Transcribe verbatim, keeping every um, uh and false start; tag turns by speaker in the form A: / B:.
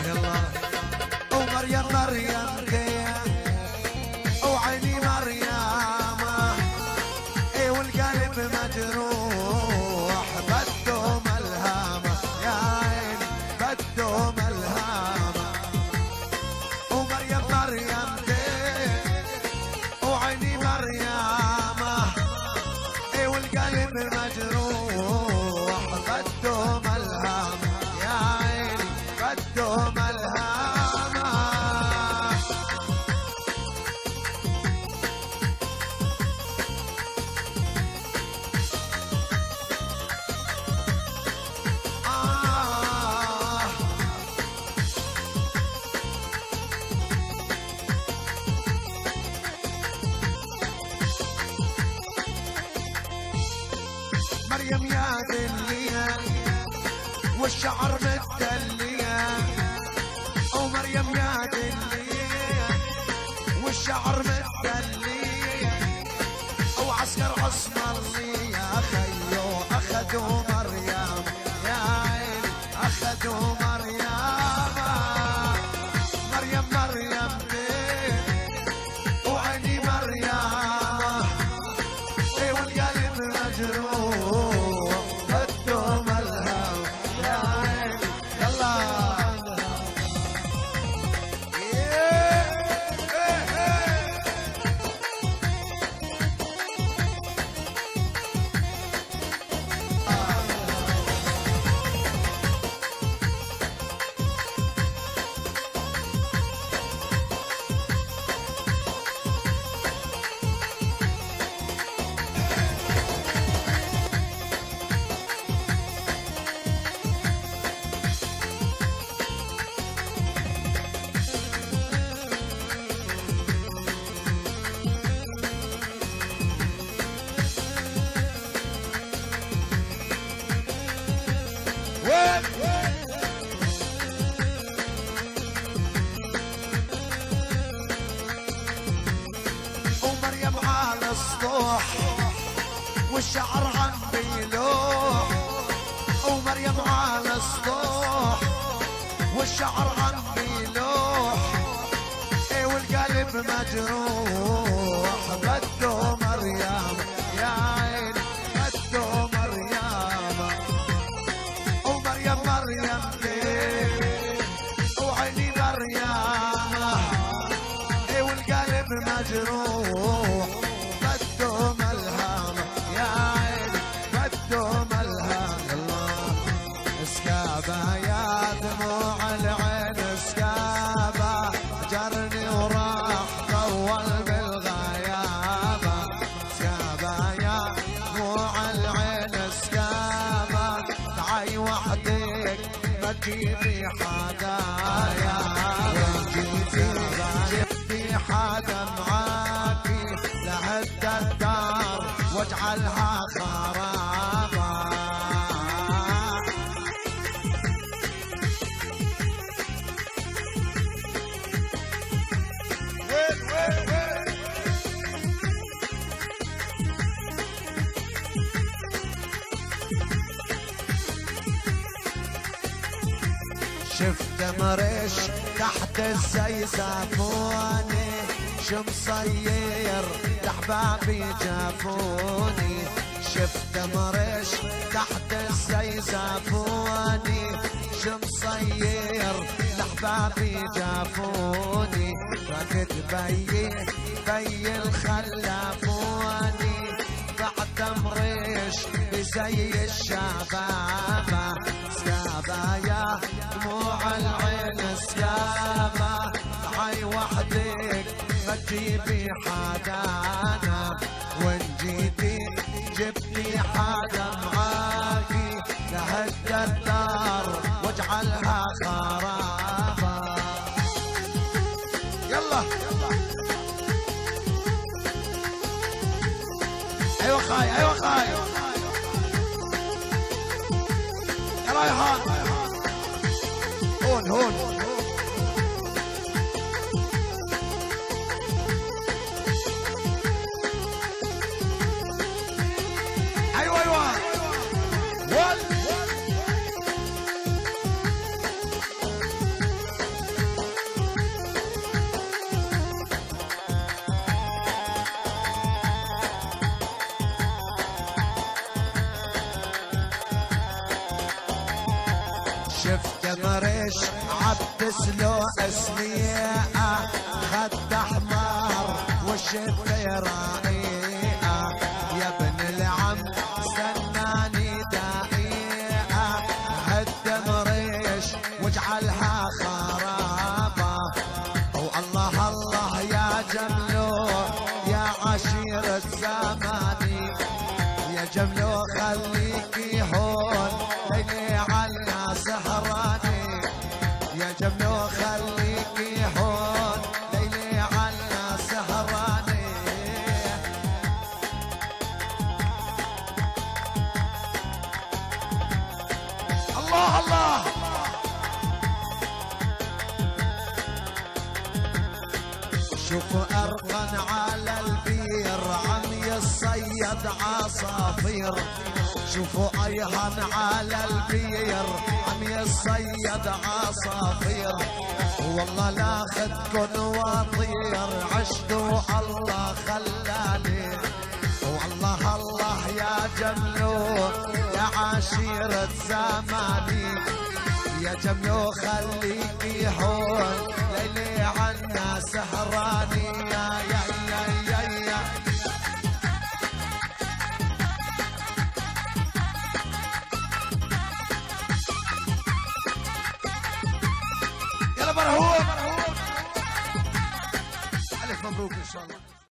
A: يلا ومريم مريم وعيني مريم اي والقلب مجروح بده ملهمه يا عيني بده ملهمه ومريم مريم وعيني مريم اي والقلب مجروح بده ملهمه يا عيني بده ملهمه مريم يا دليا والشعر متدليا ومريم يا دليا والشعر متدليا وعسكر عصم الله يا خيو اخذوا مريم يا عيني اخذوا مريم مريم مريم وعيني مريم اي والقلب مجروح بده ملهم يا عيني يلا ومريم على السطوح والشعر عم بيلوح ومريم على السطوح والشعر عم بيلوح اي والقلب مجروح بده مريم يا عيني بده مريم ومريم مريم وعيني مريم اي والقلب مجروح بده ملهم يا عيني بده ملهم الله اسكابه يا دموع العين اسكابه جرني وراح طول بالغيابه اسكابه يا دموع العين اسكابه تعي وحدك ما تجيبي حدايا جبتي حدا معاكي لهد الدار واجعلها خرابة وين وين وين شفت مرش تحت الزي زافوني شو مصير لحبابي جافوني شفت مرش تحت الزي زافوني شو مصير لحبابي جافوني فقد بي بي الخلافوني بعد مرش بزي الشبابة سكابة يا دموع العين سكابة تعي وحدك ما تجيبي حدانا وان جيتي جبتي حدا معاكي لهد الدار واجعلها خرابة يلا ايوه خاي ايوه خاي يا رايحان هون هون ايوه ايوه ول شفت مريش عبس له اسمية خد احمر وشفت رائعة يا ابن العم استناني دقيقة هد مريش واجعلها خرابة والله الله يا جملو يا عشيرة زماني يا جملو خليكي هون ليلي عنا سهراني يا جملو خليكي هون ليلي عنا سهراني الله الله شوفوا أرقن على البير عم يصيد عصافير شوفوا أيهن على البير عم يصيد عصافير والله لاخدكن واطير عشتوا الله خلاني والله الله يا جملو يا عشيرة زماني يا جملو خليكي هون ليلي عنا سهراني يا يا يا يا, يا يلا مرحوب ألف مبروك إن شاء الله.